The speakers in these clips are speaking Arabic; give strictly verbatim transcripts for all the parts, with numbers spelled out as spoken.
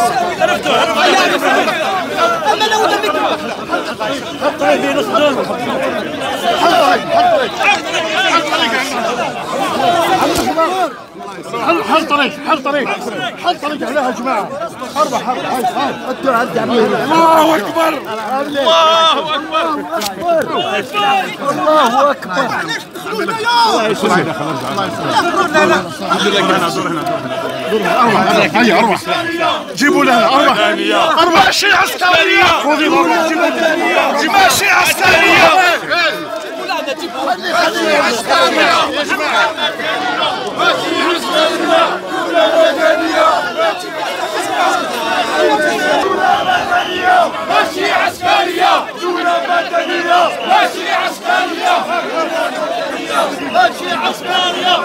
حل طريق حل طريق حل طريق عليها يا جماعه. اربع حرب ادوا عدي الله اكبر الله اكبر الله اكبر. الله يسلمك. لا لا الحمد لله. اربع هيا اربع جيبوا لها اربع اربع ماشي عسكريه. خذي ماشي عسكريه. خلي خلي عسكريه يا جماعه. ماشي عسكريه ماشي عسكريه دولة مدنية. ماشي عسكريه ماشي عسكريه.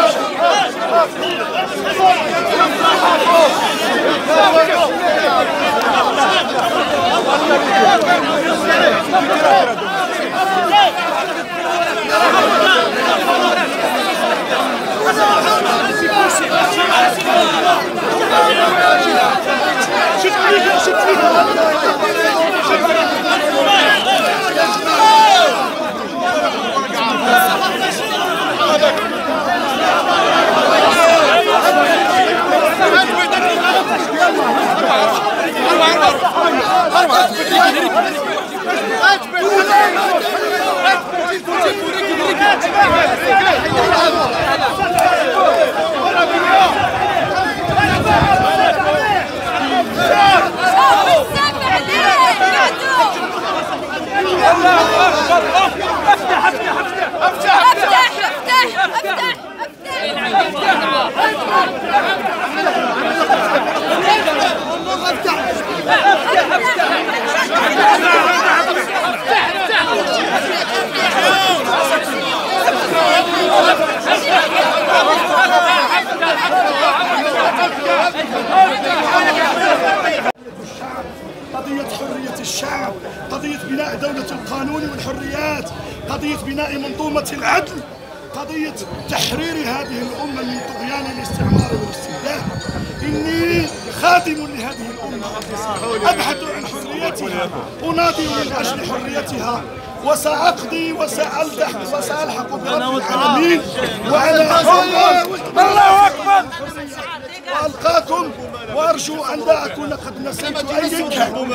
قضية حرية الشعب، قضية بناء دولة القانون والحريات، قضية بناء منظومة العدل، قضية تحرير هذه الأمة من طغيان الاستعمار والاستبداد. إني خادم لهذه الأمة، أبحث عن حريتها، أناضل من أجل حريتها، وسأقضي وسألتح وسألحق برب العالمين وعلى الله أكبر. وألقاكم وأرجو أن لا أكون قد نسيت أي كان.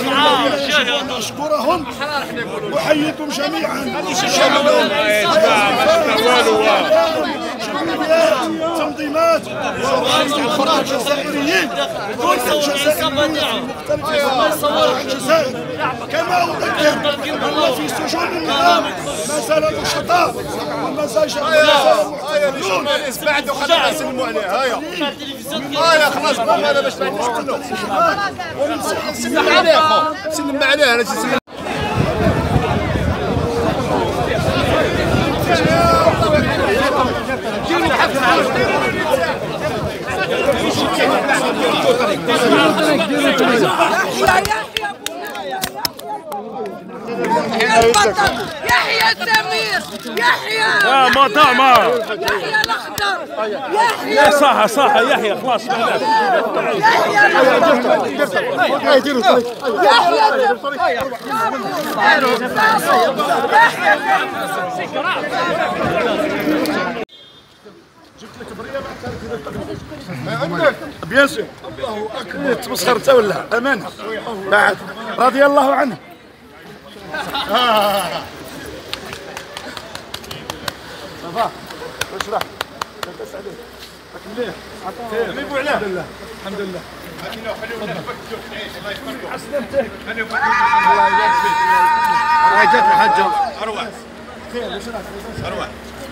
أشكرهم وأحييكم جميعا. تنظيمات الجزائريين كل الجزائريين مختلفة الجزائر. كما أذكر أن في سجون النظام ما زال نشطاء وما زال محتفلون. بعد خلينا نسلموا عليه. هيا هيا خلاص هذا باش نقتلوا. سلم عليه خو سلم عليه. انا سلم البطل يحيى سمير يحيى اه ما ما يحيى الاخضر يحيى صح صح يحيى خلاص يحيى الاخضر جبت لك بريه بعد بيان سور. الله اكبر تمسخر انت ولا امانه بعد رضي الله عنه. صافا واش راه لاباس عليك راك مليح خير مليح الحمد لله الحمد لله. الله يبارك عسلامتك. الله يبارك فيك. راه جات الحاجه اروح خير واش راك اروح.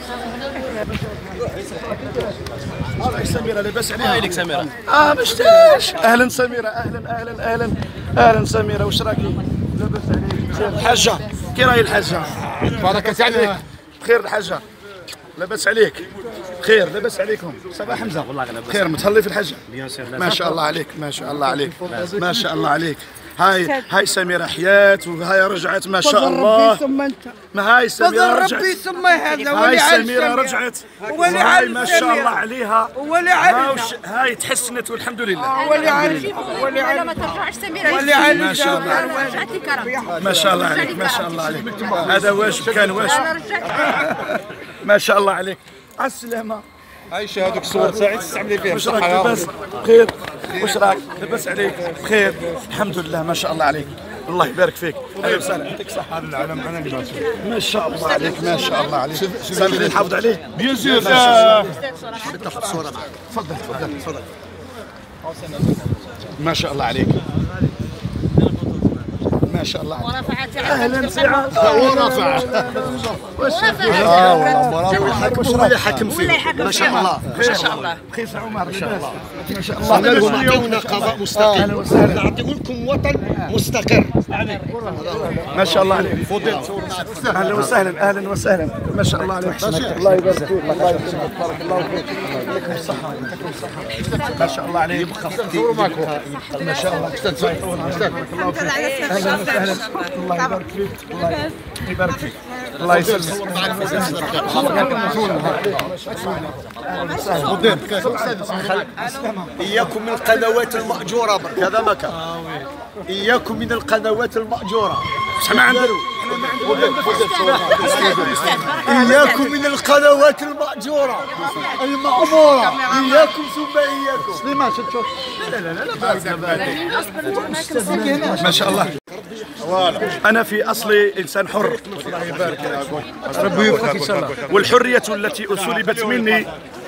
هاي سميرة لاباس عليها. هاي لك سميرة. اه ما شتاش. اهلا سميرة اهلا اهلا اهلا اهلا سميرة واش راكي؟ لاباس عليك. الحاجة كي راهي الحاجة؟ بارك عليك. بخير الحاجة. لاباس عليك؟ بخير لاباس عليكم؟ صباح حمزة. والله لاباس. بخير متهلي في الحاجة؟ ما شاء الله عليك ما شاء الله عليك ما شاء الله عليك. هاي هاي سميرة حيات وهاي رجعت ما شاء الله. ثم انت ما هاي سميرة رجعت. ربي ثم هذا هاي سميرة رجعت. هاي ما شاء الله عليها. ولي عليها. هاي تحسنت والحمد لله. ولي عليها. ولي عليها. ما ترجعش سميرة. ولي عليها. ما شاء الله عليك. ما شاء الله عليك. ما شاء الله عليك. هذا واجب كان واجب. ما شاء الله عليك. على السلامة. عايشة هذوك الصور تاعي تستعملي فيها. واش راك لاباس؟ بخير. واش راك؟ لاباس عليك؟ بخير. الحمد لله ما شاء الله عليك. الله يبارك فيك. اهلا وسهلا. يعطيك الصحة. هذا العلم انا اللي ماسك. ما شاء الله عليك ما شاء الله عليك. سامي نحافظ عليه؟ بيان سور. تاخذ صورة معك. تفضل تفضل تفضل. ما شاء الله عليك. ما شاء الله عليك. اهلا سعاد. ورفع. اه والله هو اللي حكم فيه. ما شاء الله ما شاء الله. بخير عمر ما شاء الله. ما شاء الله. لهم يعطيونا قضاء مستقيم. نعطيو لكم وطن مستقر. ما شاء الله عليك. اهلا وسهلا اهلا وسهلا. ما شاء الله عليك. الله يبارك فيك. الله يبارك فيك. بارك الله فيك. يعطيكم الصحة يعطيكم الصحة. ما شاء الله عليك. ما شاء الله. بارك الله فيك. اهلا وسهلا. الله يبارك فيك. الله يبارك فيك. الله يسلمك. إياكم من القنوات المأجورة برك هذا مكان. إياكم من القنوات المأجورة. ما عندنا. إياكم من القنوات المأجورة المأمورة. إياكم ثم إياكم. سليمان شوف. ما شاء الله. أنا في أصلي إنسان حر. ربي يوفقك ان شاء الله. والحرية التي أسلبت مني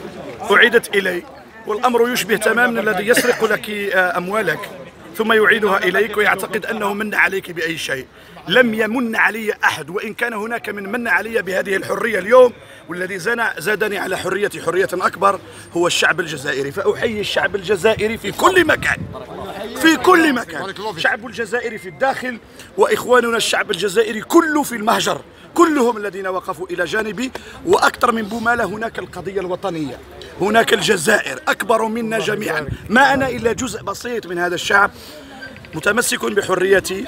أعيدت إلي، والأمر يشبه تماما الذي يسرق لك أموالك ثم يعيدها إليك ويعتقد أنه من عليك بأي شيء. لم يمن علي أحد، وإن كان هناك من من علي بهذه الحرية اليوم، والذي زادني على حريتي حرية أكبر هو الشعب الجزائري. فأحيي الشعب الجزائري في كل مكان في كل مكان. الشعب الجزائري في الداخل وإخواننا الشعب الجزائري كله في المهجر، كلهم الذين وقفوا إلى جانبي. وأكثر من بومالة هناك القضية الوطنية، هناك الجزائر أكبر منا جميعا. ما أنا إلا جزء بسيط من هذا الشعب متمسك بحريتي.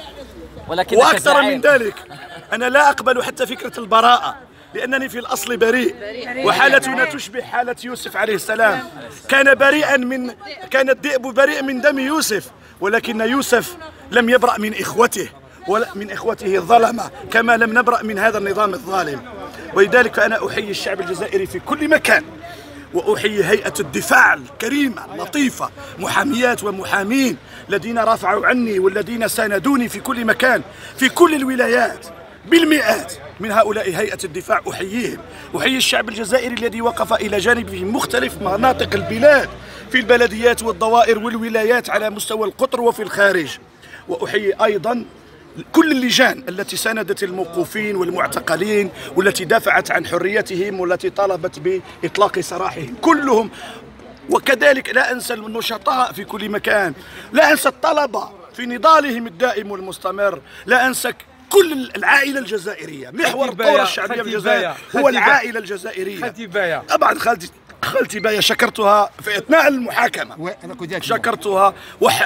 وأكثر من ذلك أنا لا أقبل حتى فكرة البراءة، لأنني في الأصل بريء، وحالتنا تشبه حالة يوسف عليه السلام. كان بريئا من كان الذئب بريء من دم يوسف، ولكن يوسف لم يبرأ من إخوته ولا من إخوته الظلمة، كما لم نبرأ من هذا النظام الظالم. ولذلك أنا أحيي الشعب الجزائري في كل مكان، وأحيي هيئة الدفاع الكريمة اللطيفة، محاميات ومحامين الذين رافعوا عني والذين ساندوني في كل مكان في كل الولايات بالمئات. من هؤلاء هيئة الدفاع أحييهم. أحيي الشعب الجزائري الذي وقف إلى جانبي في مختلف مناطق البلاد، في البلديات والضوائر والولايات على مستوى القطر وفي الخارج. وأحيي أيضا كل اللجان التي ساندت الموقوفين والمعتقلين، والتي دافعت عن حريتهم، والتي طالبت بإطلاق سراحهم كلهم. وكذلك لا أنسى النشطاء في كل مكان، لا أنسى الطلبة في نضالهم الدائم والمستمر، لا أنسى كل العائلة الجزائرية. محور الثورة الشعبية في الجزائر هو العائلة الجزائرية. خالتي بايا. طبعا خالتي خالتي بايا شكرتها في اثناء المحاكمه، شكرتها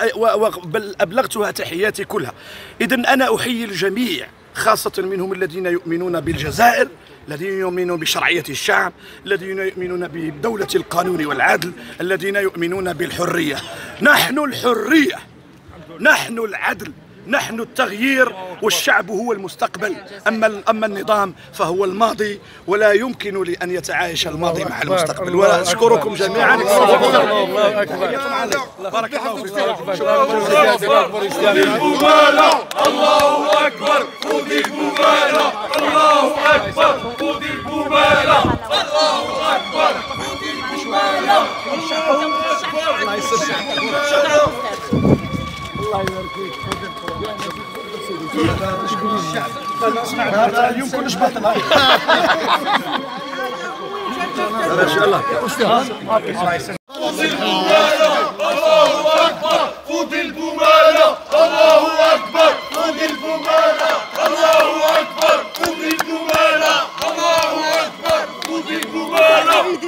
وبل ابلغتها تحياتي كلها. اذا انا احيي الجميع، خاصه منهم الذين يؤمنون بالجزائر، الذين يؤمنون بشرعيه الشعب، الذين يؤمنون بدوله القانون والعدل، الذين يؤمنون بالحريه. نحن الحريه، نحن العدل، نحن التغيير، والشعب هو المستقبل. أما أما النظام فهو الماضي، ولا يمكن لأن يتعايش الماضي مع المستقبل. وأشكركم جميعا. الله أكبر. بارك الله فيك. الله أكبر. خذ البومالة. الله أكبر. خذ البومالة. الله أكبر. خذ البومالة. الله يسلمك. الله يبارك فيك. هذا اليوم كلش باطل. ما شاء الله. الله يسلمك. خذ البومالة. الله أكبر. خذ البومالة. الله أكبر. خذ البومالة. الله أكبر. خذ البومالة. الله أكبر. خذ البومالة.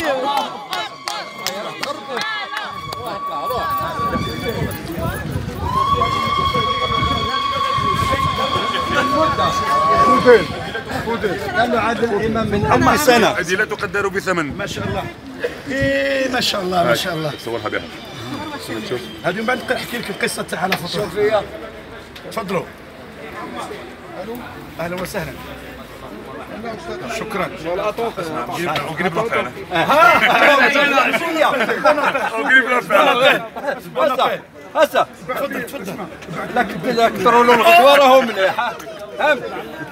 الله فودل فودل قال له عادل الامام من أربع سنة. هذه لا تقدر بثمن. ما شاء الله. ايه ما شاء الله ما شاء الله. صورها بها. شوف هذه من بعد نحكي لك القصه تاعها على خطوه. شوف فيها. تفضلوا. اهلا وسهلا. شكرا. وقريب لطفي. هسه هسه تفضل تفضل. لك ترولوا الغدوه راهم مليح. فهمت؟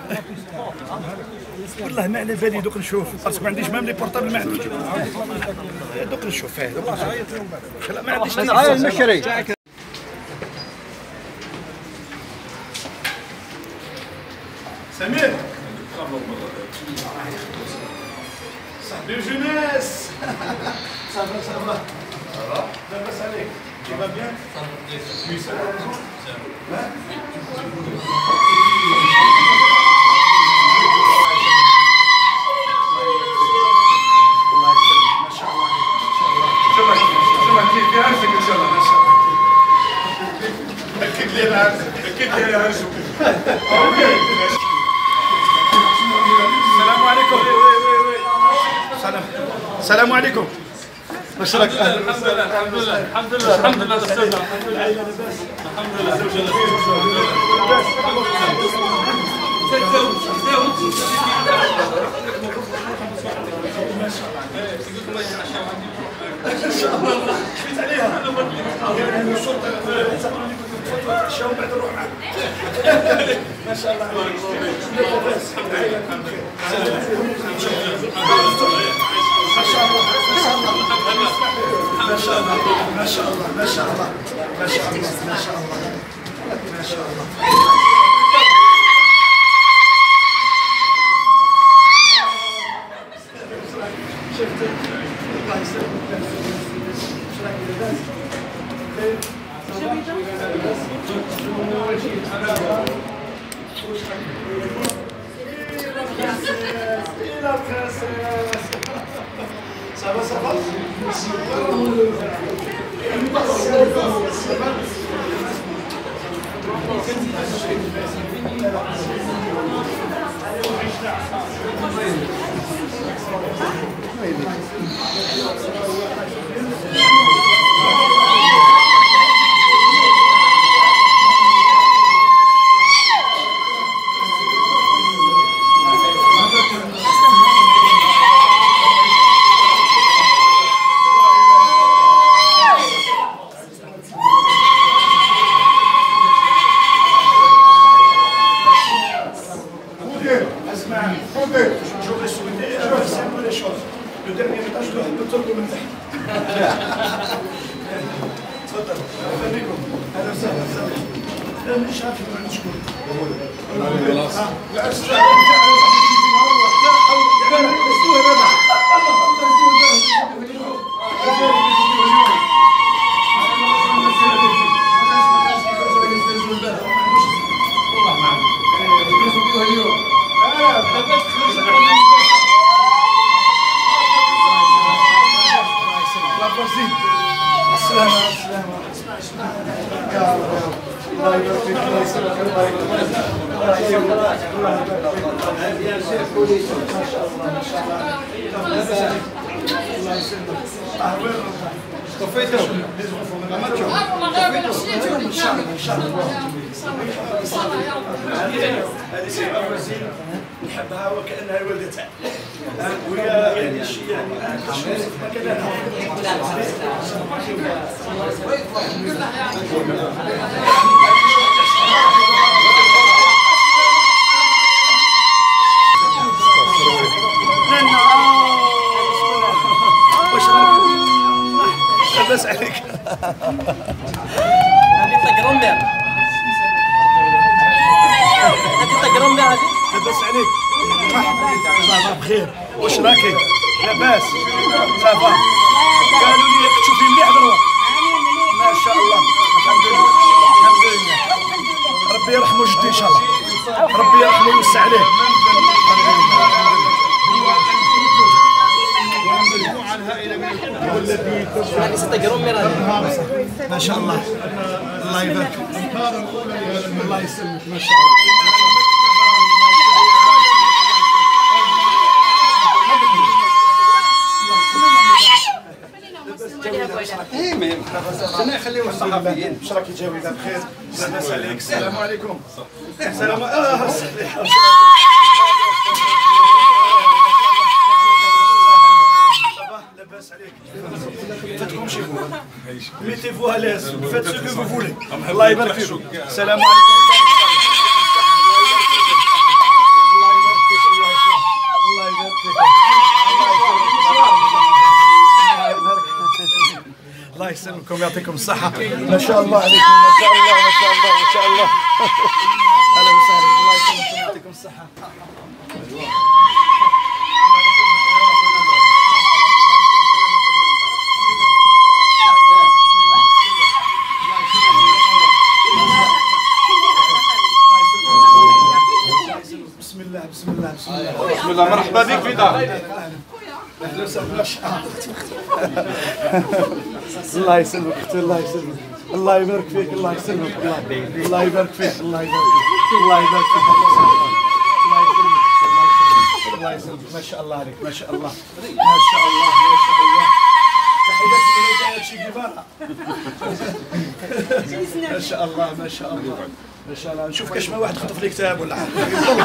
والله ما على بالي دوك نشوف باسكو ما عنديش مام لي بورطابل ما عنديش دوك نشوف فيه دوك نشوف لا ما عنديش هاي المشري. سمير صاحبي جونيس صافا صافا لاباس عليك كيفا بيان في عرسك ان شاء الله. ما شاء الله. اكيد لي العرس اكيد لي العرس. السلام عليكم. سلام السلام عليكم. بشرك. الحمد لله الحمد لله الحمد لله الحمد لله الحمد لله ان شاء الله شفت عليها يعني الشرطه الشاو بعد نروح معك ما شاء الله ما شاء الله ما شاء الله ما شاء الله ما شاء الله ما شاء الله ما شاء الله ما شاء الله شفت الله يسلمك ايش رايك لاباس خير صافا صافا نحبها وكأنها والدتها وهي يعني شيء يعني تشوف مكانها لاباس عليك هذه تقرمنا هذه تقرمنا هذه لاباس عليك صافا بخير واش راكي لاباس صافا قالوا لي تشوفي مليح دروه ما شاء الله الحمد لله الحمد لله ربي يرحمه جدي ان شاء الله ربي يرحمه ويوسع عليه ما شاء الله الله يبارك الله يسلمك ما شاء الله ايه مهم خلينا نخليو الصحفيين. واش راكي جاوي بخير؟ لاباس عليك؟ السلام عليكم. السلام اه لاباس عليك؟ فاتكم شي vous. Mettez-vous à l'aise, faites ce que vous voulez. الله يبارك فيكم. السلام عليكم. الله يبارك فيك. الله يسلمكم يعطيكم الصحة. ما شاء الله عليكم، ما شاء الله ما شاء الله ما شاء الله. أهلا وسهلا، الله يسلمكم يعطيكم الصحة. بسم الله بسم الله بسم الله بسم الله، مرحبا بك في دارك. اهلا وسهلا. الله يسلمك اختي، الله يسلمك، الله يبارك فيك، الله يسلمك، الله الله يبارك فيك، الله يبارك فيك، الله يبارك فيك، الله يسلمك، الله يسلمك، ما شاء الله عليك، ما شاء الله، ما شاء الله، ما شاء الله. تحياتي من ولاية شي جيفارا. ما شاء الله ما شاء الله ما شاء الله. نشوف كاش ما واحد خطف لي كتاب ولا حاجه.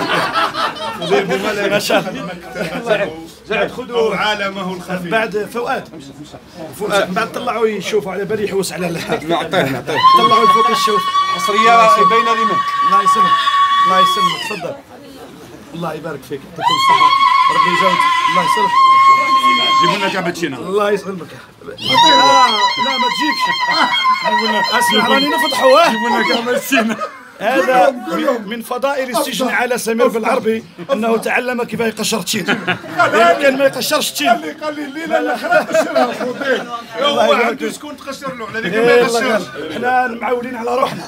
ما شاء الله. زعد خذوا عالمه الخفي. بعد فؤاد فؤاد بعد طلعوا يشوفوا على بالي يحوس على الحاج. نعطيه نعطيه طلعوا لفوق الشوف. حصريه بين لمن. الله يسلمك الله يسلمك، تفضل. الله يبارك فيك، يعطيكم الصحة، ربي يزود. الله يسلمك. جيبوا لنا كابتشينو. الله يسلمك. آه لا ما تجيبش. اسمع راني نفضحوا. جيبوا لنا كابتشينو. هذا من فضائل السجن على سمير بالعربي انه تعلم كيف يقشر تشين. كان ما يقشرش تشين. قال لي قال لي الليله الاخرى قشرها فوضيك. هو عنده شكون تقشر له على ذيك ما يقشرش. احنا معولين على روحنا.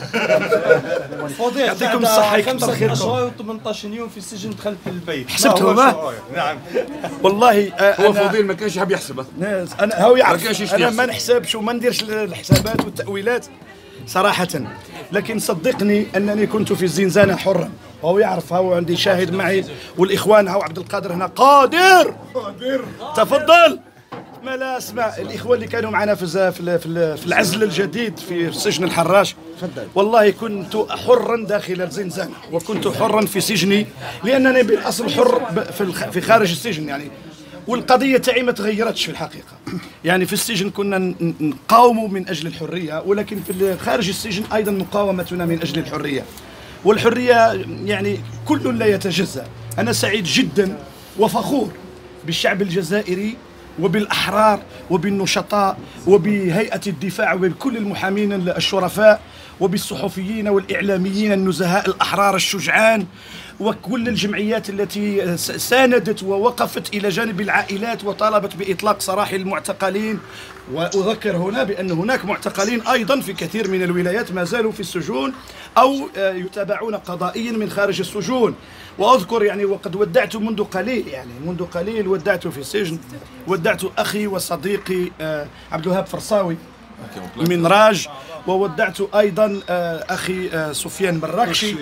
فضيح يعطيكم الصحة يكثر خيركم. خمسة وثمانية عشر يوم في السجن دخلت للبيت. حسبتهم ها؟ نعم. والله هو فضيل ما كانش يحب يحسبها. انا هو يعرف. ما كانش انا يحسب. ما نحسبش وما نديرش الحسابات والتأويلات صراحة، لكن صدقني أنني كنت في الزنزانة حرا، وهو يعرف، هو عندي شاهد معي والإخوان، هو عبد القادر هنا. قادر قادر تفضل. ما لا أسمع الإخوة اللي كانوا معنا في في في العزل الجديد في سجن الحراش، والله كنت حرا داخل الزنزانة وكنت حرا في سجني، لأنني بالأصل حر في في خارج السجن يعني. والقضية تاعي ما تغيرتش في الحقيقة، يعني في السجن كنا نقاوم من أجل الحرية، ولكن في خارج السجن أيضا مقاومتنا من أجل الحرية، والحرية يعني كل لا يتجزأ. أنا سعيد جدا وفخور بالشعب الجزائري وبالأحرار وبالنشطاء وبهيئة الدفاع وبكل المحامين الشرفاء وبالصحفيين والإعلاميين النزهاء الأحرار الشجعان وكل الجمعيات التي ساندت ووقفت إلى جانب العائلات وطالبت بإطلاق سراح المعتقلين. وأذكر هنا بأن هناك معتقلين أيضا في كثير من الولايات ما زالوا في السجون أو يتابعون قضائيا من خارج السجون. وأذكر يعني وقد ودعت منذ قليل يعني منذ قليل ودعت في السجن، ودعت أخي وصديقي عبد الوهاب فرصاوي من راج، وودعت أيضا أخي سفيان مراكشي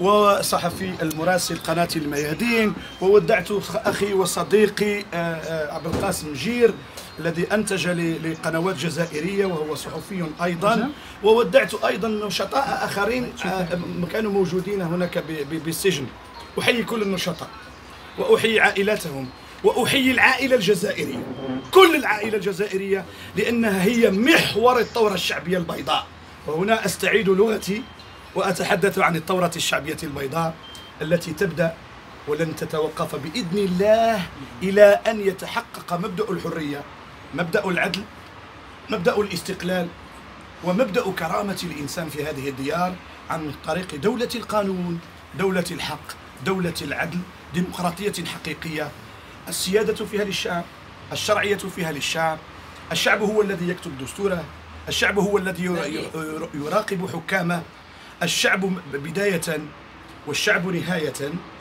وصحفي المراسل قناة الميادين، وودعت أخي وصديقي عبد القاسم جير الذي أنتج لقنوات جزائرية وهو صحفي أيضا، وودعت أيضا نشطاء آخرين كانوا موجودين هناك بالسجن. أحيي كل النشطاء وأحيي عائلاتهم وأحيي العائلة الجزائرية، كل العائلة الجزائرية، لأنها هي محور الثورة الشعبية البيضاء. وهنا أستعيد لغتي وأتحدث عن الثورة الشعبية البيضاء التي تبدأ ولن تتوقف بإذن الله إلى أن يتحقق مبدأ الحرية، مبدأ العدل، مبدأ الاستقلال، ومبدأ كرامة الإنسان في هذه الديار عن طريق دولة القانون، دولة الحق، دولة العدل، ديمقراطية حقيقية. السيادة فيها للشعب، الشرعية فيها للشعب، الشعب هو الذي يكتب دستوره، الشعب هو الذي يراقب حكامه، الشعب بداية والشعب نهاية.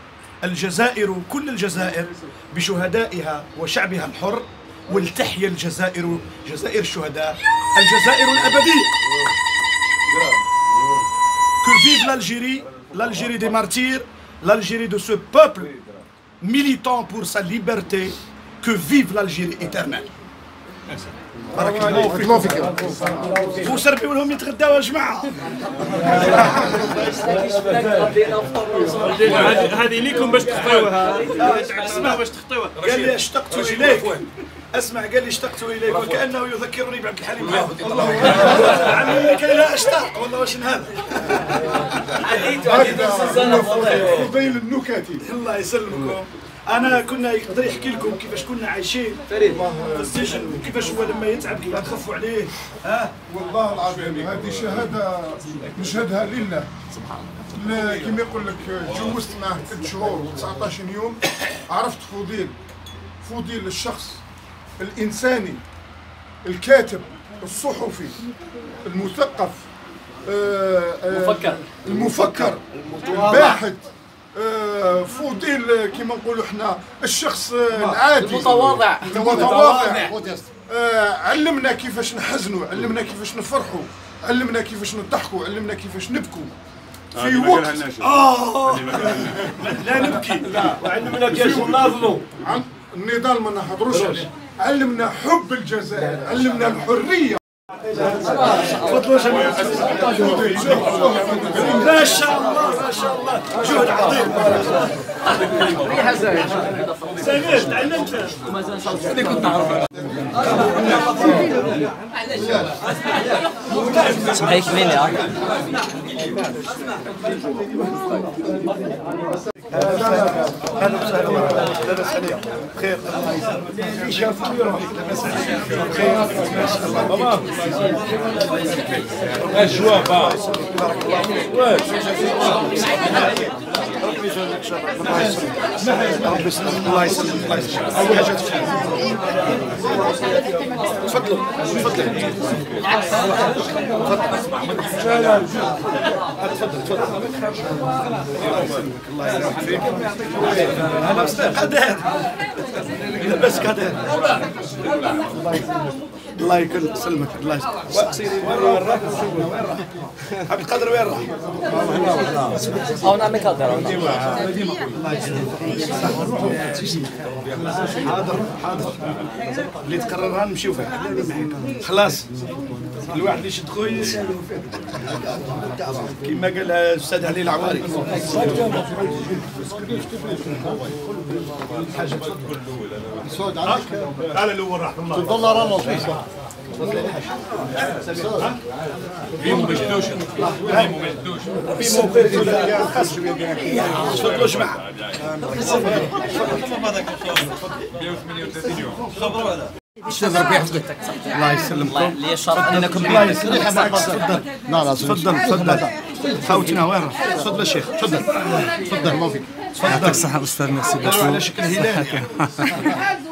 الجزائر كل الجزائر بشهدائها وشعبها الحر، ولتحيا الجزائر جزائر الشهداء، الجزائر الأبدية. Que vive l'Algérie, l'Algérie des martyrs, l'Algérie de ce peuple militant pour sa liberté, que vive l'Algérie éternelle. بارك الله فيك. وسربيوا لهم يتغداو يا جماعه. هذه ليكم باش تخطيوها. اسمع باش تخطيوها. قال لي اشتقت اليك. اسمع قال لي اشتقت اليك وكانه يذكرني بعبد الحليم حافظ. عمي كي لا اشتاق والله واش هذا. فضيل النكاتي. الله يسلمكم. انا كنا يقدر يحكي لكم كيفاش كنا عايشين في السجن وكيفاش هو لما يتعب كيف نخفوا عليه. ها والله العظيم هذه شهاده نشهدها لله سبحان الله. كما يقول لك تجوزت معه ثلاث شهور وتسعطاش يوم، عرفت فضيل فضيل الشخص الانساني الكاتب الصحفي المثقف المفكر المفكر الباحث فضيل كما نقولوا احنا الشخص العادي المتواضع المتواضع. علمنا كيفاش نحزنوا، علمنا كيفاش نفرحوا، علمنا كيفاش نضحكوا، علمنا كيفاش نبكوا في وقت اه لا نبكي. وعلمنا كيفاش نناضلوا. النضال ما نهضروش عليه. علمنا حب الجزائر، علمنا الحريه. تفضلوا جميعا. ما شاء الله ما شاء الله جهد عظيم. سمير تعلمت اللي كنت نعرفه. سمعيك مين يا اهلا وسهلا. لاباس عليك؟ بخير. بخير. بابا الجوا با واش ربي يجازيك شر. ربي يسلمك. الله يسلمك. الله يسلمك. اول حاجه تفضلوا تفضلوا. تفضل تفضل. الله يسلمك فيك. انا مستحق قدر بس قدر. الله يكون سلمك. الله يسلمك. وين راح وين راح عبد القادر وين راح؟ او نعمل كادر. حاضر حاضر. اللي تقررها نمشيو فيها. خلاص الواحد اللي يشد خويا كما قال الاستاذ علي العواري. تعال الاول رحمه الله. تفضل رمض. فيهم ما يشدوش فيهم ما يشدوش في موقف خاص تفضلوا جماعه. مئة وثمانية وثلاثين يوم استاذ ربي يحفظك. الله يسلمكم. لي الشرف انكم الله يسلمك. تفضل. لا لا تفضل تفضل. فوتنا وين راح؟ تفضل الشيخ تفضل. تفضل الله فيك. يعطيك الصحة أستاذ. ميرسي. على شكل هلال.